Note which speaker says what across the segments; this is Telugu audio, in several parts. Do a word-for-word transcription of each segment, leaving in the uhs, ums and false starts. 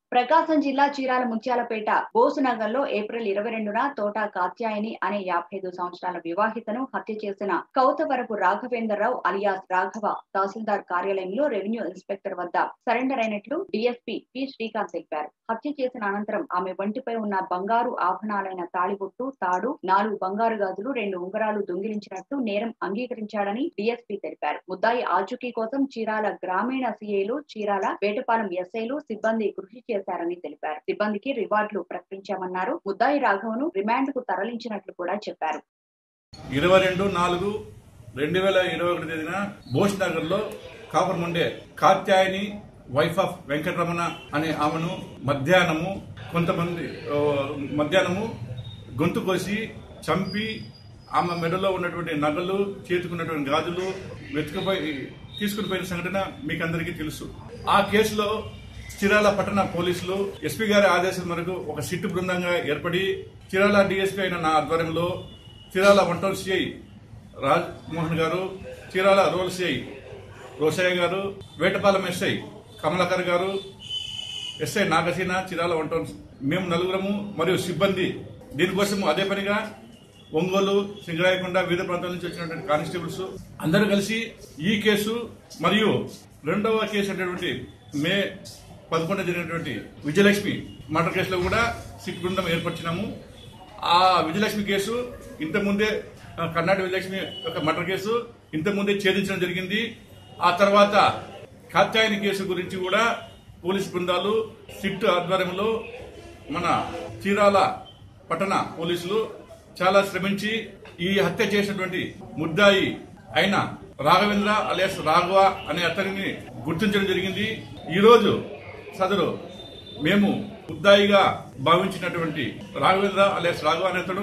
Speaker 1: ప్రకాశం జిల్లా చీరాల ముత్యాలపేట బోసునగర్లో ఏప్రిల్ ఇరవై రెండున తోట కాత్యాయని అనే యాభై ఐదు సంవత్సరాల వివాహితను హత్య చేసిన కౌతవరపు రాఘవేంద్రరావు అలియాస్ రాఘవ తహసీల్దార్ కార్యాలయంలో రెవెన్యూ ఇన్స్పెక్టర్ వద్ద సరెండర్ అయినట్లు డీఎస్పీ పి శ్రీకాంత్ తెలిపారు. హత్య చేసిన అనంతరం ఆమె వంటిపై ఉన్న బంగారు ఆభరణాలైన తాళిబొట్టు, తాడు, నాలుగు బంగారు గాజులు, రెండు ఉంగరాలు దొంగిలించినట్లు నేరం అంగీకరించాడని డీఎస్పీ తెలిపారు. ముద్దాయి ఆచూకీ కోసం చీరాల గ్రామీణ సీఐలు, చీరాల వేటపాలెం ఎస్ఐలు సిబ్బంది కృషి చేశారని తెలిపారు. సిబ్బందికి రివార్డులు ప్రకటించామన్నారు. ముద్దాయి రాఘవను రిమాండ్ కు తరలించినట్లు కూడా చెప్పారు.
Speaker 2: ఇరవై రెండు నాలుగు రెండు వేల ఇరవై ఒకటి తేదీన బోస్ నగర్ లో కాపురం ఉండే కాత్యాయని వైఫ్ ఆఫ్ వెంకటరమణ అనే ఆమెను మధ్యాహ్నము కొంతమంది మధ్యాహ్నము గొంతు కోసి చంపి ఆమె మెడలో ఉన్నటువంటి నగలు, చేతుకున్నటువంటి గాజులు వెతుకుపోయి తీసుకుని పోయిన సంఘటన మీకు అందరికీ తెలుసు. ఆ కేసులో చీరాల పట్టణ పోలీసులు ఎస్పీ గారి ఆదేశాల మేరకు ఒక సిట్టు బృందంగా ఏర్పడి చీరాల డీఎస్పీ అయిన నా ఆధ్వర్యంలో Chirala one town CI Raj Mohan garu, Chirala rural CI Rosaiah గారు, Vetapalem SI Kamalakar garu, SI Nagaseena, Chirala one town మేము నలుగురము మరియు సిబ్బంది దీనికోసం అదే పనిగా ఒంగోలు, సింగరాయకొండ వివిధ ప్రాంతాల నుంచి వచ్చినటువంటి కానిస్టేబుల్స్ అందరూ కలిసి ఈ కేసు మరియు రెండవ కేసు అనేటువంటి మే పదకొండు జరిగినటువంటి విజయలక్ష్మి మర్డర్ కేసులో కూడా సిట్ బృందం ఏర్పరిచినాము. ఆ విజయలక్ష్మి కేసు ఇంతకుముందే కర్ణాటక విజయలక్ష్మి యొక్క మర్డర్ కేసు ఇంతకుముందే ఛేదించడం జరిగింది. ఆ తర్వాత కాత్యాయని కేసు గురించి కూడా పోలీసు బృందాలు సిట్ ఆధ్వర్యంలో మన చీరాల పట్టణ పోలీసులు చాలా శ్రమించి ఈ హత్య చేసినటువంటి ముద్దాయి అయిన రాఘవేంద్ర అలియాస్ రాఘవ అనే అతనిని గుర్తించడం జరిగింది. ఈ రోజు సదరు మేము ముద్దాయిగా భావించినటువంటి రాఘవేంద్ర అలియాస్ రాఘవ అనే అతడు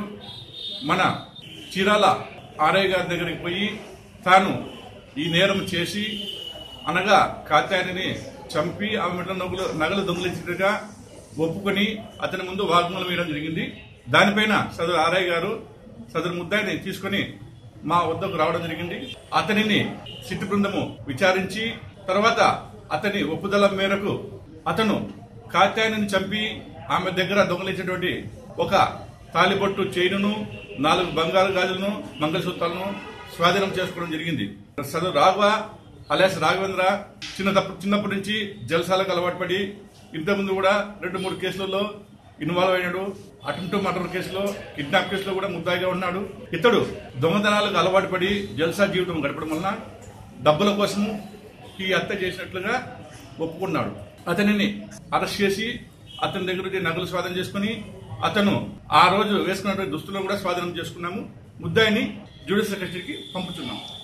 Speaker 2: మన చీరాల ఆర్ఐ గారి దగ్గరికి పోయి తాను ఈ నేరం చేసి అనగా కాత్యాయనిని చంపి ఆమె మెడలో నగలు నగలు దొంగిలించినట్టుగా ఒప్పుకొని అతని ముందు వాగ్మూలం వేయడం జరిగింది. దానిపైన సదరు ఆర్ఐ గారు సదరు ముద్దాయిని తీసుకుని మా వద్దకు రావడం జరిగింది. అతనిని సిట్టు బృందము విచారించి తర్వాత అతని ఒప్పుదల మేరకు అతను కాత్యాయనిని చంపి ఆమె దగ్గర దొంగిలించినటువంటి ఒక తాలిబొట్టు చైనును, నాలుగు బంగారు గాజులను, మంగళసూత్రాలను స్వాధీనం చేసుకోవడం జరిగింది. సదరు రాఘవ అలియాస్ రాఘవేంద్ర చిన్న చిన్నప్పటి నుంచి జల్సాలకు అలవాటు పడి ఇంతకుముందు కూడా రెండు మూడు కేసులలో ఇన్వాల్వ్ అయినాడు. అటెంప్ట్ మర్డర్ కేసులో, కిడ్నాప్ కేసులో కూడా ముద్దాయిగా ఉన్నాడు. ఇతడు దొంగతనాలకు అలవాటు పడి జల్సా జీవితం గడపడం వలన డబ్బుల కోసము ఈ హత్య చేసినట్లుగా ఒప్పుకున్నాడు. అతనిని అరెస్ట్ చేసి అతని దగ్గర నగలు స్వాధీనం చేసుకుని అతను ఆ రోజు వేసుకున్నటువంటి దుస్తులను కూడా స్వాధీనం చేసుకున్నాము. ముద్దాయిని జ్యుడిషియల్ కస్టడీకి పంపుతున్నాము.